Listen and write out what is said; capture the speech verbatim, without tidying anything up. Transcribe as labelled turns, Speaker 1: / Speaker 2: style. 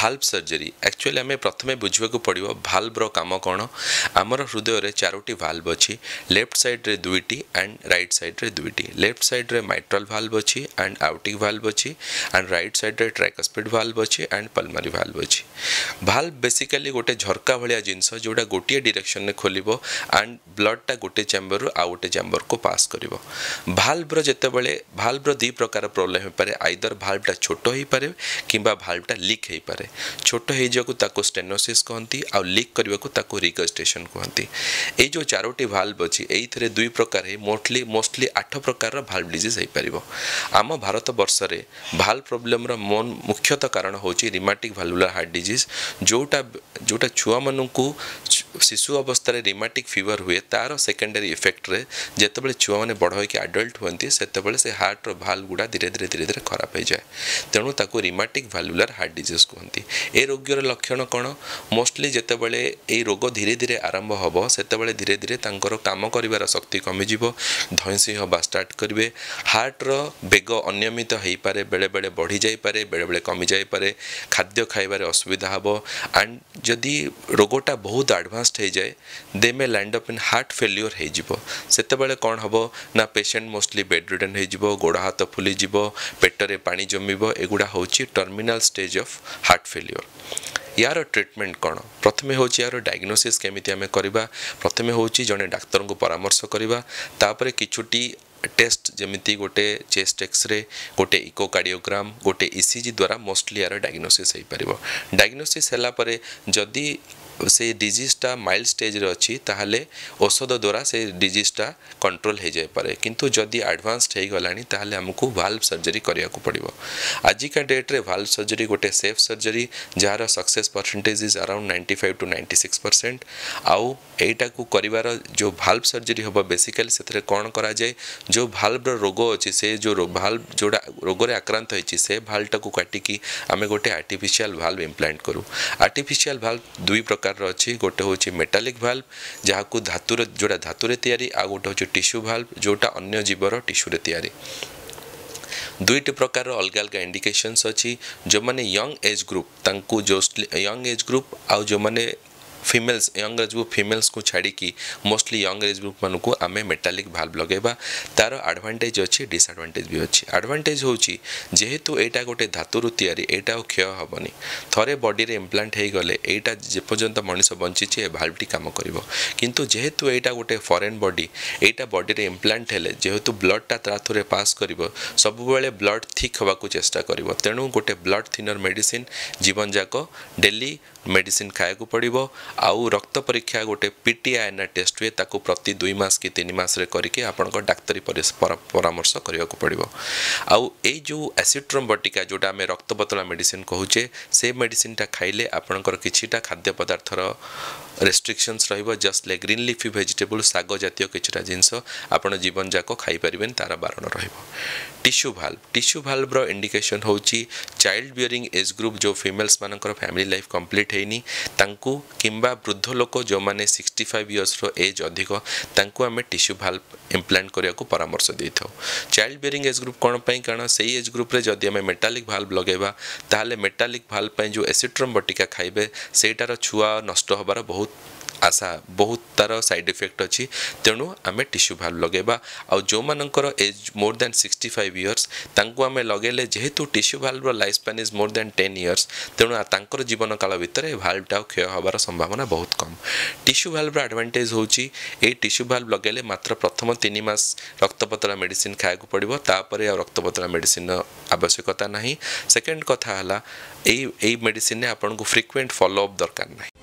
Speaker 1: Valve surgery actually आम प्रथम बुझा पड़ो भाल्वर काम कौन आमर हृदय रे चारोटी भाल्व अच्छी लेफ्ट साइड रे दुईटी एंड राइट साइड रे दुईटी लेफ्ट साइड रे माइट्रल भाल्व अच्छी एंड आउटिक भाल्व अच्छी एंड राइट साइड रे ट्राइकस्पिड भाल्व अच्छी एंड पल्मरी भाल्व अच्छी भाल्व बेसिकली गोटे झरका भाया जिनस जोटा गोटे डायरेक्शन में खोल एंड ब्लडटा गोटे चैम्बर रु आउ गोटे चैम्बर को पास कर भाल्वर जितेबाला भाल्वर दी प्रकार प्रोब्लेम हो पारे आइदर भाल्वटा छोट हो पारे किंबा भाल्वटा लीक हो पारे छोट हो स्टेनोसिस कहती आ लीक करने को रिगस्टेशन कहती ये जो चारोटी भाल्व अच्छी ये दुई प्रकार मोस्टली मोस्टली आठ प्रकार भाल्व डिजीज हो पार आम भारत वर्ष में भाल्व प्रोब्लेम मोन मुख्यतः कारण हूँ रिमाटिक भाल्वुलर हार्ट डिजीज जोटा जोटा छुआ मानू शिशु अवस्था रिमाटिक फीवर हुए तार सेकेंडरी इफेक्ट रे जिते छुआ मैंने बड़ होकर आडल्ट होती से से हार्ट भाल्व गुड़ा धीरे धीरे धीरे धीरे खराब हो जाए तेणु ताको रिमाटिक भाल्वुलर हार्ट डिजीज कहती ए रोगर लक्षण कौन मोस्टली जितेबाला ये रोग धीरे धीरे आरंभ हम से धीरे धीरे तांकर काम कर शक्ति कमिज धईसी हवा स्टार्ट करेंगे हार्टर बेग अनियमित हो पारे बेले बेले बढ़ी जापे बेले बेले कमी जापे खाद्य खाइबार असुविधा हम एंड जदि रोगटा बहुत एडवांस्ड हो जाए they may land up in heart failure हो सेतेबेले कौन हम ना पेशेंट मोस्टली बेड रिडन हो गोड़ हाथ फुली पेटरे पानी जमीब एगुड़ा हूँ terminal stage of heart failure यार ट्रीटमेंट कौन प्रथम हूँ यार डायग्नोसिस केमिति आमे करबा प्रथम हूँ जड़े डाक्तर को परामर्श करवा तापर किछुटी टेस्ट जमीती गोटे चेस्ट एक्सरे गोटे इकोकार्डियोग्राम गोटे ईसीजी द्वारा मोस्टली यार डायग्नोसिस हो पार डायग्नोसिस है जदि से डिजीजटा माइल्ड स्टेज रे अच्छी ताहले औषध द्वारा से डिजीजटा कंट्रोल हो जाए पारे किंतु जदि एडवांस्ड हो गलानी ताहले हमको भाल्व सर्जरी करिया को पड़िबो आजिका डेट रे भाल्व सर्जरी गोटे सेफ सर्जरी जार success percentage is around ninety five to ninety six percent आउ एटा को करिवार जो भाल्व सर्जरी होबो बेसिकली सेथरे कोन करा जाए जो भाल्व रोग अच्छी से जो भाल्व जोड़ा रोग रे आक्रांत होइछि से भाल्वटा को काटिकी आमे गोटे आर्टिफिशियल भाल्व इम्प्लांट करू आर्टिफिशियल भाल्व दुई प्रकार अच्छी गोटे हूँ मेटालिक भाल्व जहाँ को धातुर जोड़ा धातुरे तैयारी आ गोटे हूँ टिश्यू भाल्व जोटा अन्य जीवर टिश्यूरे तैयारी दुईट प्रकार अलग अलग इंडिकेशंस अच्छी जो मैंने यंग एज ग्रुप तांकु जो यंग एज ग्रुप आउ जो मैंने females young age group females को छाड़ी मोस्टली यंग एज ग्रुप मानू आमे मेटालिक भाल्व लगेबा तार एडवांटेज अच्छी डिसएडवांटेज भी अच्छी एडवांटेज हूँ जेहेतु एटा गोटे धातुरु तैयारी एटा क्षय हेनी थरे बॉडी रे इम्प्लांट हो गले एटा जेपर्यंत मनीष बंची ए भाल्वटी काम करिवो किंतु जेहेतु एटा गोटे फॉरेन बॉडी एटा बॉडी रे इम्प्लांट हेले जेहेतु ब्लडटा ता थ्रू पास करिवो सब बेले ब्लड थिक हवा को चेष्टा करिवो तेणु गोटे ब्लड थिनर मेडिसिन जीवन जाक डेली मेडिसिन खाया को पड़ो आउ रक्त परीक्षा गोटे पीटीआईएनए टेस्ट हुए ताकू प्रति दुई मास कि तीन मास रे करके आपनको डाक्तरी परामर्श करने को पड़ो आउ ए जो एसिट्रोम बटिका जोटा आम रक्त पतला मेडिसिन कहूचे से मेडिसिनटा खाइले आपणकर किछिटा खाद्य पदार्थर रेस्ट्रिक्शंस रहिबो just like green leafy vegetable साग जातीय किछिटा जिनस आपण जीवन जाक खाई परिबेन तार बारण रहिबो टिश्यू भाल्व टिश्यू भाल्व रो इंडिकेशन होची चाइल्ड बियरिंग एज ग्रुप जो फीमेल्स मानकर फैमिली लाइफ कंप्लीट हेनी तांकू किंबा वृद्ध लोक जो माने सिक्सटी फाइव इयर्स रो एज अधिक तांकू आमे टिश्यू भाल्व इम्प्लांट करिया को परामर्श देथौ चाइल्ड बियरिंग एज ग्रुप कोन पई कारण सेही एज ग्रुप रे जदि आमे मेटालिक भाल्व लगेबा ताहाले मेटालिक भाल्व पई जो एसिट्रोम बटिका खाइबे सेटार छुआ नष्ट होबार बहुत आशा बहुत तार साइड इफेक्ट अच्छी तेणु आम टिश्यू भाल्व लगेबा आ जो मानकर age more than sixty five years तांकु आमे लगेले जेहेतु tissue valve life span is more than ten years तेणु तांकर जीवन काल भितर भाल्वटा क्षय होबार संभावना बहुत कम टिश्यू भाल्व एडवांटेज होची ए टिश्यू भाल्व लगेले मात्र प्रथम तीन मास रक्त पतला मेडिसिन खाया को पड़ो तापर रक्त पतला मेडिसिन आवश्यकता नहीं सेकेंड कथा हला ए मेडिसिन ने आपन को फ्रिक्वेंट फॉलो अप दरकार नहीं।